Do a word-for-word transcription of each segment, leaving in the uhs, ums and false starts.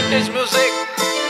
Vintage music.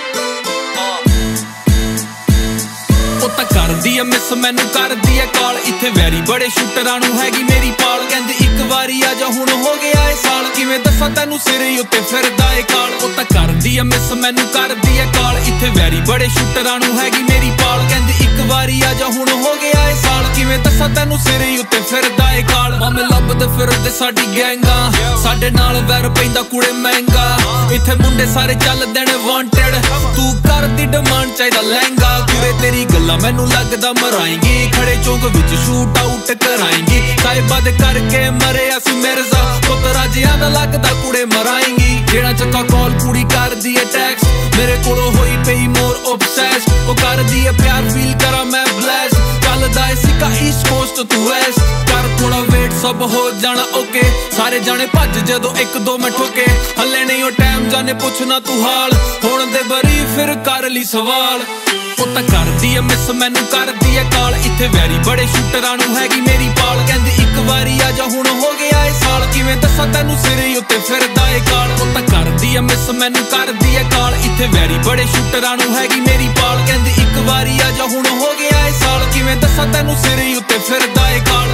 ਉਹ ਤਾਂ ਕਰਦੀ ਐ ਮਿਸ ਮੈਨੂੰ ਕਰਦੀ ਐ ਕਾਲ ਇੱਥੇ ਵੈਰੀ ਬੜੇ ਸ਼ੂਟਰਾਂ ਨੂੰ ਹੈਗੀ ਮੇਰੀ ਪਾਲ ਕਹਿੰਦੀ ਇੱਕ ਵਾਰੀ ਆ ਜਾ ਹੁਣ ਹੋ ਗਿਆ ਏ ਸਾਲ ਕਿਵੇਂ ਦੱਸਾਂ ਤੈਨੂੰ ਸਿਰੇ ਉੱਤੇ ਫਿਰਦਾ ਏ ਕਾਲ ਉਹ ਤਾਂ ਕਰਦੀ ਐ ਮਿਸ ਮੈਨੂੰ ਕਰਦੀ ਐ ਕਾਲ ਇੱਥੇ ਵੈਰੀ ਬੜੇ ਸ਼ੂਟਰਾਂ ਨੂੰ ਹੈਗੀ ਮੇਰੀ ਪਾਲ ਕਹਿੰਦੀ ਇੱਕ ਵਾਰੀ ਆ ਜਾ ਹੁਣ ਹੋ ਗਿਆ ਏ ਸਾਲ ਕਿਵੇਂ ਦੱਸਾਂ ਤੈਨੂੰ ਸਿਰੇ ਉੱਤੇ ਫਿਰਦਾ ਏ ਕਾਲ ਮਾਮੇ ਲੱਭਦੇ ਫਿਰਦੇ ਸਾਡੀ ਗੈਂਗਾ ਸਾਡੇ ਨਾਲ ਵੈਰ ਪੈਂਦਾ ਕੁੜੇ ਮਹਿੰਗਾ ਇੱਥੇ ਮੁੰਡੇ ਸਾਰੇ ਚੱਲਦੇ ਨੇ ਵਾਂਟਡ ਤੂੰ ਕਰਦੀ ਡਿਮਾਂਡ ਚਾਹੀਦਾ ਲਹਿੰਗਾ ਕੁੜੇ ਤੇਰੀ ਗੱਲਾਂ ਮੈਨੂੰ ਲੱਗਦਾ ਮਰਾਏਂਗੀ ਖੜੇ ਚੌਂਕ ਵਿੱਚ ਸ਼ੂਟ ਆਊਟ ਕਰਾਏਂਗੀ ਸਾਹਿਬਾਂ ਦੇ ਕਰਕੇ ਮਰੇ ਅਸੀਂ ਮਿਰਜ਼ਾ ਪੁੱਤ ਰਾਜਿਆਂ ਦਾ ਲੱਗਦਾ ਕੁੜੇ ਮਰਾਏਂਗੀ ਜਿਹੜਾ ਚੱਕਾ ਕਾਲ ਕੁੜੀ ਕਰਦੀ ਏ ਟੈਕਸ ਮੇਰੇ ਕੋਲੋਂ ਹੋਈ ਪਈ ਮੋਰ obsessed ਉਹ ਕਰਦੀ ਏ ਪਿਆਰ ਫੀਲ ਕਰਾਂ ਮੈਂ blessed ਚੱਲਦਾ ਏ ਸਿੱਕਾ ਈਸਟ ਕੋਸਟ ਤੋਂ ਵੈਸਟ ਕਰ ਥੋੜਾ ਵੇਟ ਸਭ ਹੋ ਜਾਣਾ ਓਕੇ ਸਾਰੇ ਜਾਣੇ ਭੱਜ ਜਦੋਂ ਇੱਕ ਦੋ ਮੈਂ ਠੋਕੇ ਹੱਲੇ ਨਹੀਂ ਉਹ ਟਾਈਮ ਜਾਣੇ ਪੁੱਛਣਾ ਤੂੰ ਹਾਲ ਹੁਣ ਦੇ ਬਰੀ ਫਿਰ ਕਰ ਲਈ ਸਵਾਲ ਉਹ ਤਾਂ ਕਰਦੀ ਐ ਮਿਸ ਮੈਨੂੰ ਕਰਦੀ ਐ ਕਾਲ ਇੱਥੇ ਵੈਰੀ ਬੜੇ ਸ਼ੂਟਰਾਂ ਨੂੰ ਹੈਗੀ ਮੇਰੀ ਪਾਲ ਕਹਿੰਦੀ ਇੱਕ ਵਾਰੀ ਆ ਜਾ ਹੁਣ ਹੋ ਗਿਆ ਏ ਸਾਲ ਕਿਵੇਂ ਦੱਸਾਂ ਤੈਨੂੰ ਸਿਰੇ ਉੱਤੇ ਫਿਰਦਾ ਏ ਕਾਲ ਉਹ ਤਾਂ ਕਰਦੀ ਐ ਮਿਸ ਮੈਨੂੰ ਕਰਦੀ ਐ ਕਾਲ ਇੱਥੇ ਵੈਰੀ ਬੜੇ ਸ਼ੂਟਰਾਂ ਨੂੰ ਹੈਗੀ ਮੇਰੀ ਪਾਲ ਕਹਿੰਦੀ ਇੱਕ ਵਾਰੀ ਆ ਜਾ ਹੁਣ ਹੋ ਗਿਆ ਏ ਸਾਲ ਕਿਵੇਂ ਦੱਸਾਂ ਤੈਨੂੰ ਸਿਰੇ ਉੱਤੇ ਫਿਰਦਾ ਏ ਕਾਲ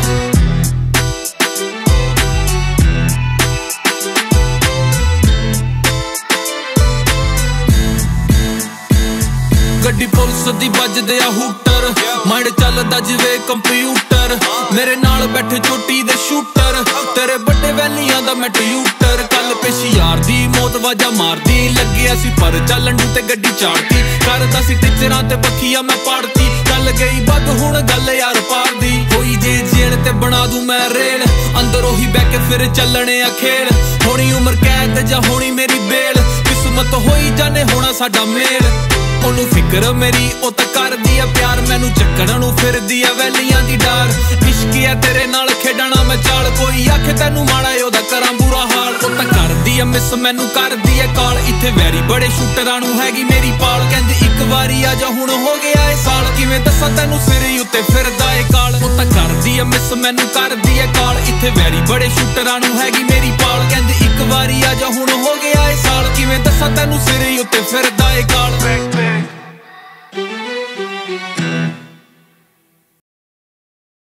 ਗੱਡੀ ਪੁਲਿਸ ਦੀ ਵੱਜਦੇ ਆ ਹੂਟਰ ਮਾਈਂਡ ਚੱਲਦਾ ਜਿਵੇਂ ਕੰਪਿਊਟਰ ਮੇਰੇ ਨਾਲ ਬੈਠੇ ਚੋਟੀ ਦੇ ਸ਼ੂਟਰ ਤੇਰੇ ਵੱਡੇ ਵੈਲੀਆਂ ਦਾ ਮੈਂ ਟਿਊਟਰ ਕੱਲ ਪੇਸ਼ੀ ਯਾਰ ਦੀ ਮੌਤ ਵਾਜਾ ਮਾਰਦੀ ਲੱਗਿਆ ਸੀ ਪਰ ਚੱਲਣ ਨੂੰ ਤੇ ਗੱਡੀ ਚਾੜਦੀ ਕਰਦਾ ਸੀ ਟਿਚਰਾਂ ਤੇ ਬੱਖੀਆਂ ਮੈਂ ਪਾੜਤੀ ਗੱਲ ਗਈ ਬੱਗ ਹੁਣ ਗੱਲ ਯਾਰ ਪਾਰਦੀ ਹੋਈ ਜੇ ਜੇਲ੍ਹ ਤੇ ਬਣਾ ਦੂੰ ਮੈਂ ਰੇਲ ਅੰਦਰ ਉਹੀ ਬਹਿ ਕੇ ਫਿਰ ਚੱਲਣੇ ਆ ਖੇਲ ਹੋਣੀ ਉਮਰ ਕੈਦ ਜਾਂ ਹੋਣੀ ਮੇਰੀ ਬੇਲ ਕਿਸਮਤ ਹੋਈ ਜਾਣੇ ਹੋਣਾ ਸਾਡਾ ਮੇਲ ਉਹਨੂੰ ਫਿਕਰ ਮੇਰੀ ਉਹ ਤਾਂ ਕਰਦੀ ਆ ਪਿਆਰ ਮੈਨੂੰ ਚੱਕਣ ਨੂੰ ਫਿਰਦੀ ਆ ਵੈਲੀਆਂ ਦੀ ਡਾਰ ਇਸ਼ਕੀ ਆ ਤੇਰੇ ਨਾਲ ਖੇਡਣਾ ਮੈਂ ਚਾਲ ਕੋਈ ਆਖੇ ਤੈਨੂੰ ਮਾੜਾ ਉਹਦਾ ਕਰਾਂ ਬੁਰਾ ਹਾਲ ਉਹ ਤਾਂ ਕਰਦੀ ਆ ਮਿਸ ਮੈਨੂੰ ਕਰਦੀ ਆ ਕਾਲ ਇੱਥੇ ਵੈਰੀ ਬੜੇ ਸ਼ੂਟਰਾਂ ਨੂੰ ਹੈਗੀ ਮੇਰੀ ਪਾਲ ਕਹਿੰਦੀ ਇੱਕ ਵਾਰੀ ਆ ਜਾ ਹੁਣ ਹੋ ਗਿਆ ਏ ਸਾਲ ਕਿਵੇਂ ਦੱਸਾਂ ਤੈਨੂੰ ਸਿਰੇ ਉੱਤੇ ਫਿਰਦਾ ਏ ਕਾਲ ਉਹ ਤਾਂ ਕਰਦੀ ਆ ਮਿਸ ਮੈਨੂੰ ਕਰਦੀ ਆ ਕਾਲ ਇੱਥੇ ਵੈਰੀ ਬੜੇ ਸ਼ੂਟਰਾਂ ਨੂੰ ਹੈਗੀ ਮੇਰੀ ਪਾਲ ਕਹਿੰਦੀ ਇੱਕ ਵਾਰੀ ਆ ਜਾ ਹੁਣ ਹੋ ਗਿਆ ਏ ਸਾਲ ਕਿਵੇਂ ਦੱਸਾਂ ਤੈਨੂੰ ਸਿਰੇ ਉੱਤੇ ਫਿਰਦਾ ਏ ਕਾਲ